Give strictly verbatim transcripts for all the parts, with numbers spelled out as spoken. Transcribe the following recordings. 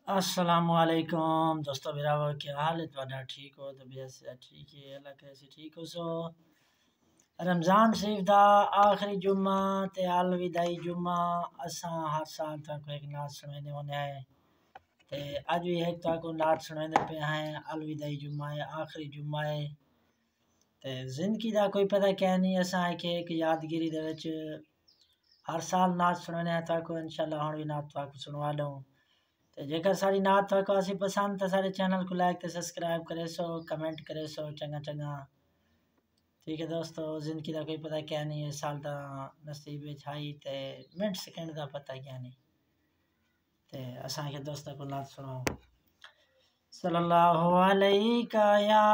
असलकुम दोस्तों मेरा क्या हाल है तुहाडा ठीक हो तबीयत से ठीक है अल्लाह कैसे ठीक हो सो रमज़ान शरीफ दा आखिरी जुम्मा ते अलविदाई जुम्मा असां हर साल तक एक नात सुनाने होने हैं ते अज भी एक तक नात सुनाने पे हैं अलविदाई जुम्मा है आखिरी जुम्मा है ते जिंदगी दा कोई पता क्या नहीं असां एक एक यादगिरी दे विच हर साल नात सुनाने तक इंशाल्लाह हुण भी नात तक सुनवा लूं तो जेकर सारी नात तक आसी पसंद तो सारे चैनल को लाइक तो सब्सक्राइब करे सो कमेंट करे सो चंगा चंगा ठीक है दोस्तों जिंदगी का कोई पता क्या नहीं है साल का नसीब छाई ते मिनट सेकंड का पता क्या नहीं ते असा के दोस्तों को नात सुनाओ सल्लल्लाहु अलैका या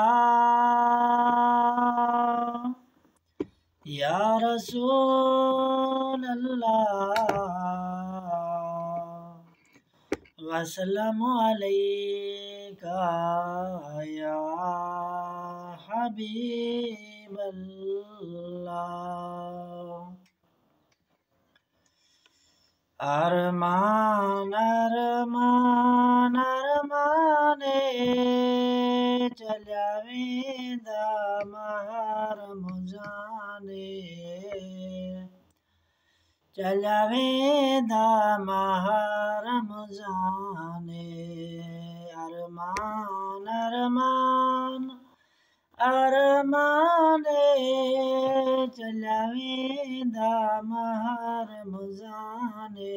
या रसूल अल्लाह वसल्लम अलैका या हबीब अल्लाह अरमान अरमान अरमाने चलिया वेंदा महर मुजाने चलिया वेंदा महर मुजाने अरमान अरमान अरमाने चलिया वेंदा महर मुजाने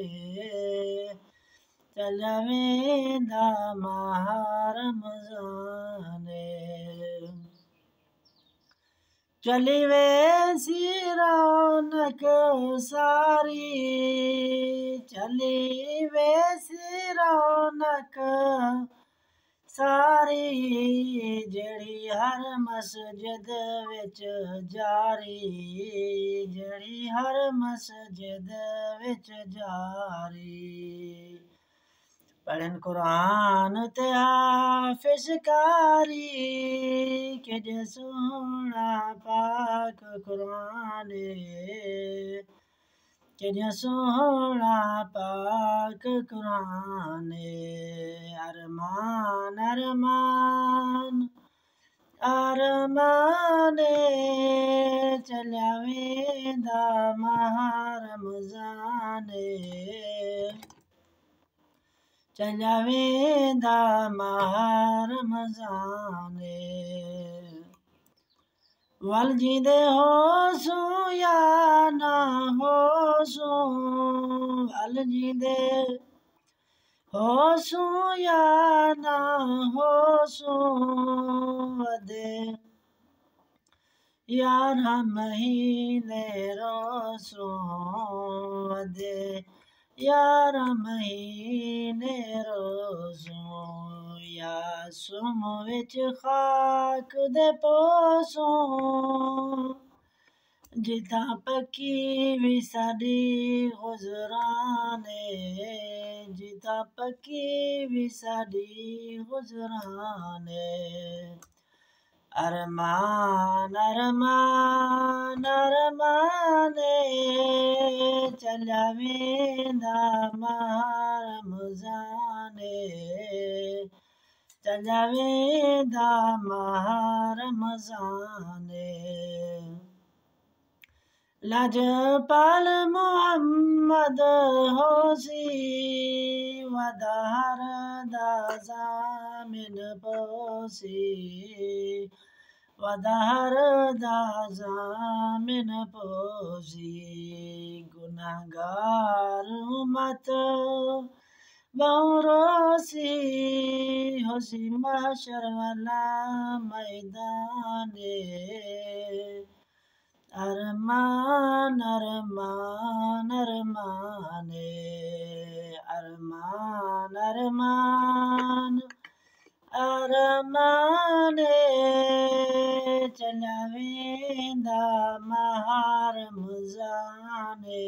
चलिया वेंदा महर मुजाने चली वेसी रौनक सारी चली वेसी रौनक सारी जड़ी हर मस्जिद विच जारी जड़ी हर मस्जिद विच जारी पढ़न कुरान ते हाफिज कारी के जे सोना पाक कुरान के जे सोना पाक कुरान अरमान अरमान अरमाने चलिया वेंदा महर मुजाने चलिया वेंदा महर मुजाने वल जींदे होसू या ना होसू वल जींदे होसू या ना होसू वदे यारह महीने रोसू वदे यारह महीने रोज़ू या सुम विच खाक दे पोसू जिथा पक्की भी साडी गुजराने जिथा पक्की भी साडी गुजराने अरमान अरमान अरमाने चलिया वेंदा महर मुजाने चलिया वेंदा महर मुजाने लजपाल मोहम्मद होसी वदहर दा ज़ामिन पोसी वदहर दा ज़ामिन पोसी गुनाहगार उम्मत बहुरोसी होसी महशर वाला मैदाने अरमान अरमान अरमाने अरमान अरमान अरमाने चलिया वेंदा महर मुजाने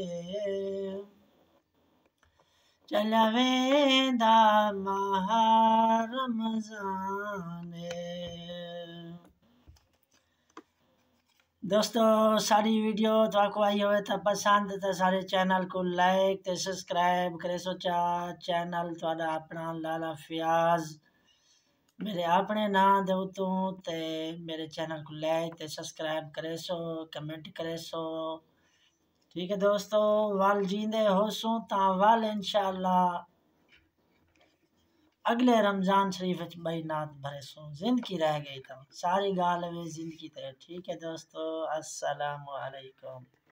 चलिया वेंदा महर मुजाने दोस्तों सारी वीडियो तो आई हो तो पसंद तो सारे चैनल को लाइक ते सब्सक्राइब करे सोचा चैनल थोड़ा अपना लाला फयाज मेरे अपने नाम दे तो ते मेरे चैनल को लाइक ते सब्सक्राइब करे सो कमेंट करे सो ठीक है दोस्तों वाल जींदे हो सो ता वाल इंशाल्लाह अगले रमजान शरीफ बई नात भरे सो जिंदगी रह गई था सारी गाल में जिंदगी थे ठीक है दोस्तों अस्सलाम वालेकुम।